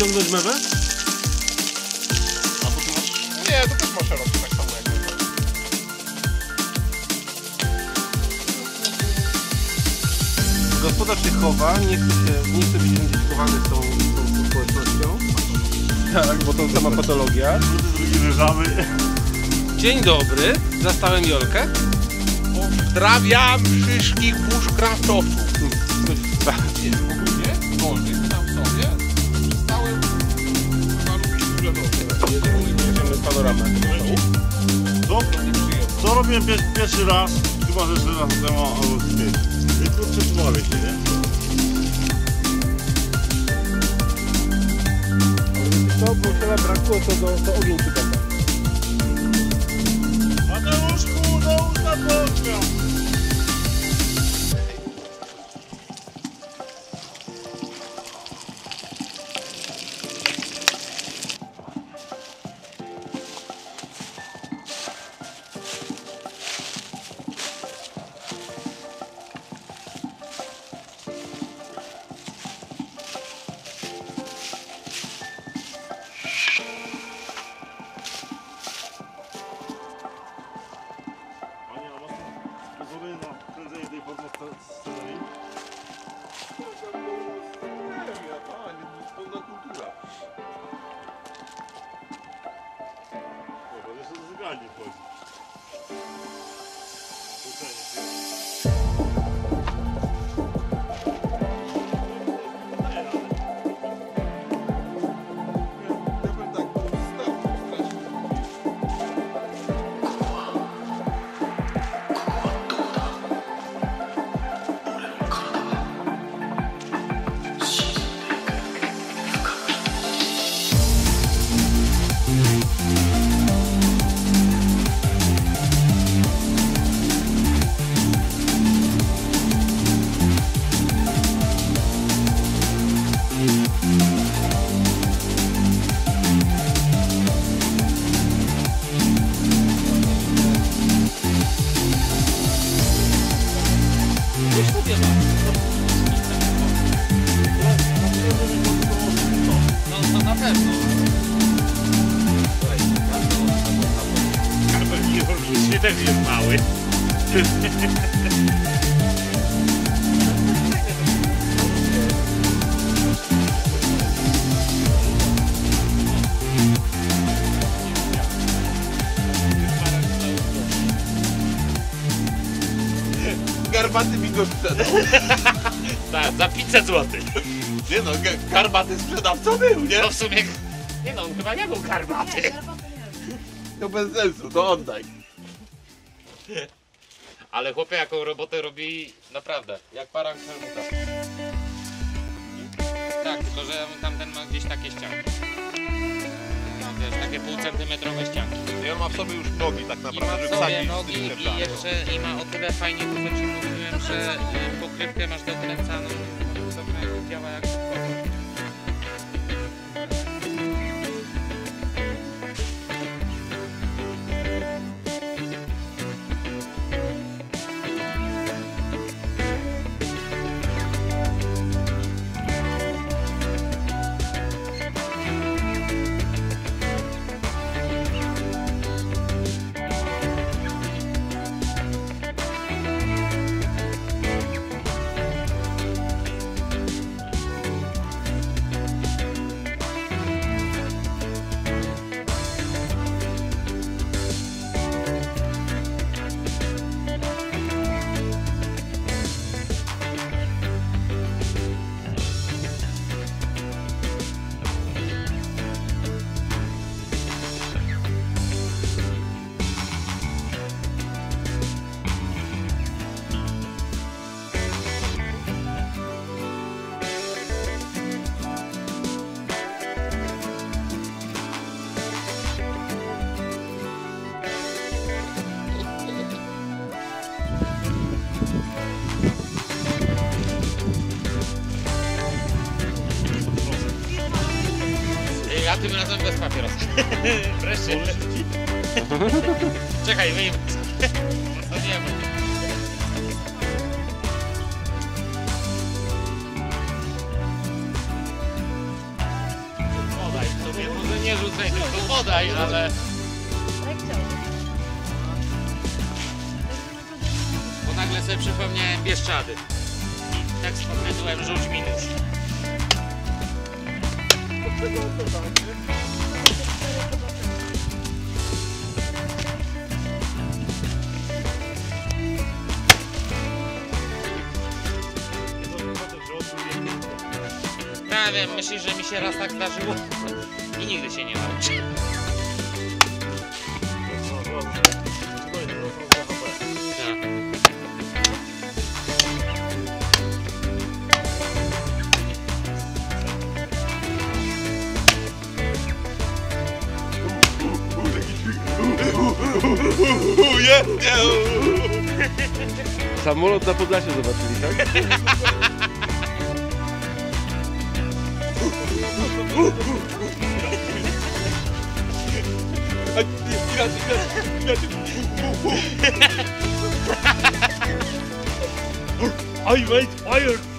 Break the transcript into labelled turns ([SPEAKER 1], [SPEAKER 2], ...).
[SPEAKER 1] ściągnąć mewę?
[SPEAKER 2] A to ty masz... Nie, to też masz szeroki, tak samo jak my.
[SPEAKER 1] Gospodarz się chowa, nie chce być identyfikowany z tą społecznością. Tak, bo to sama patologia.
[SPEAKER 3] Leżamy.
[SPEAKER 1] Dzień dobry, zastałem Jolkę.
[SPEAKER 2] Pozdrawiam wszystkich bushcraftowców.
[SPEAKER 1] Nie,
[SPEAKER 2] Ogólnie, wolny tam sobie. Stałem na lubić
[SPEAKER 1] bierzemy panoramę.
[SPEAKER 3] Co robiłem pierwszy raz? Chyba, że 4 lata temu, albo ty. Kurczę, tłumawię się, nie?
[SPEAKER 1] To, bo tyle brakło, to ogień przykłada.
[SPEAKER 3] Mateuszku, dołóż na podmiot!
[SPEAKER 1] No na pewno.
[SPEAKER 3] Nie też jest mały.
[SPEAKER 2] Garbaty mi go sprzedał.
[SPEAKER 4] Tak, za 500 zł.
[SPEAKER 2] Nie no, garbaty sprzedawca był, nie?
[SPEAKER 4] No w sumie... Nie no, on chyba nie był garbaty.
[SPEAKER 2] To bez sensu, to oddaj.
[SPEAKER 4] Ale chłopie jaką robotę robi naprawdę, jak parang Helmuta. Tak, tylko że tamten ma gdzieś takie ścianki. Ma wiesz, takie półcentymetrowe ścianki.
[SPEAKER 2] I on ma w sobie już nogi tak
[SPEAKER 4] I
[SPEAKER 2] naprawdę,
[SPEAKER 4] ma
[SPEAKER 2] że
[SPEAKER 4] w sobie
[SPEAKER 2] wsadzić
[SPEAKER 4] nogi
[SPEAKER 2] z tym
[SPEAKER 4] i
[SPEAKER 2] szeptanem.
[SPEAKER 4] jeszcze ma o tyle fajnie to, co ci mówiłem, że pokrywkę masz dokręcaną, to działa jak spoko. Ja tym razem bez papierosa. Wreszcie. Czekaj, wyjmę. No nie ma. tutaj tylko podaj, ale... Bo nagle sobie przypomniałem Bieszczady. Tak spomniałem, rzuć mi nóż. Ja wiem, myślisz, że mi się raz tak zdarzyło? I nigdy się nie nauczę.
[SPEAKER 1] Samolot na Podlasiu zobaczyli, tak?
[SPEAKER 3] I wait fire!